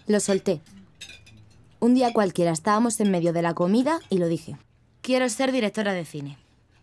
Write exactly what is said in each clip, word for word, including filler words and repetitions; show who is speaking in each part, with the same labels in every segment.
Speaker 1: Lo solté. Un día cualquiera estábamos en medio de la comida y lo dije. Quiero ser directora de cine.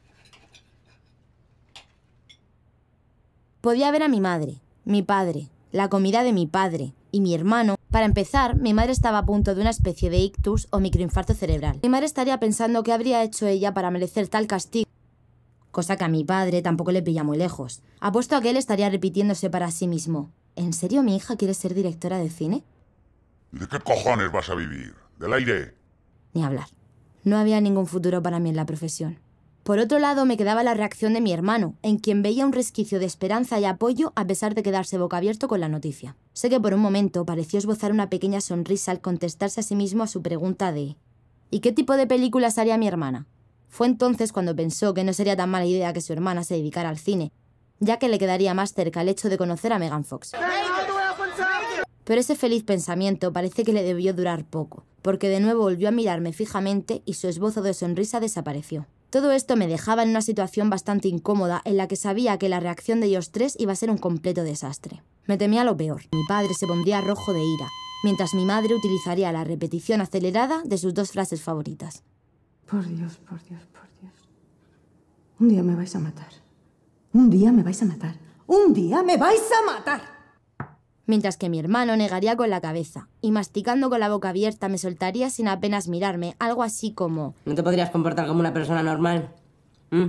Speaker 1: Podía ver a mi madre, mi padre, la comida de mi padre y mi hermano. Para empezar, mi madre estaba a punto de una especie de ictus o microinfarto cerebral. Mi madre estaría pensando qué habría hecho ella para merecer tal castigo, cosa que a mi padre tampoco le pilla muy lejos. Apuesto a que él estaría repitiéndose para sí mismo. ¿En serio mi hija quiere ser directora de cine?
Speaker 2: ¿De qué cojones vas a vivir? ¿Del aire?
Speaker 1: Ni hablar. No había ningún futuro para mí en la profesión. Por otro lado, me quedaba la reacción de mi hermano, en quien veía un resquicio de esperanza y apoyo a pesar de quedarse boca abierto con la noticia. Sé que por un momento pareció esbozar una pequeña sonrisa al contestarse a sí mismo a su pregunta de ¿y qué tipo de películas haría mi hermana? Fue entonces cuando pensó que no sería tan mala idea que su hermana se dedicara al cine, ya que le quedaría más cerca el hecho de conocer a Megan Fox. Pero ese feliz pensamiento parece que le debió durar poco, porque de nuevo volvió a mirarme fijamente y su esbozo de sonrisa desapareció. Todo esto me dejaba en una situación bastante incómoda en la que sabía que la reacción de ellos tres iba a ser un completo desastre. Me temía lo peor. Mi padre se pondría rojo de ira, mientras mi madre utilizaría la repetición acelerada de sus dos frases favoritas.
Speaker 3: Por Dios, por Dios, por Dios. Un día me vais a matar. Un día me vais a matar. Un día me vais a matar.
Speaker 1: Mientras que mi hermano negaría con la cabeza y masticando con la boca abierta me soltaría sin apenas mirarme, algo así como...
Speaker 4: ¿No te podrías comportar como una persona normal? ¿Mm?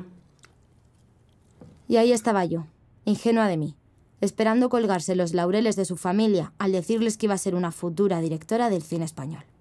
Speaker 1: Y ahí estaba yo, ingenua de mí, esperando colgarse los laureles de su familia al decirles que iba a ser una futura directora del cine español.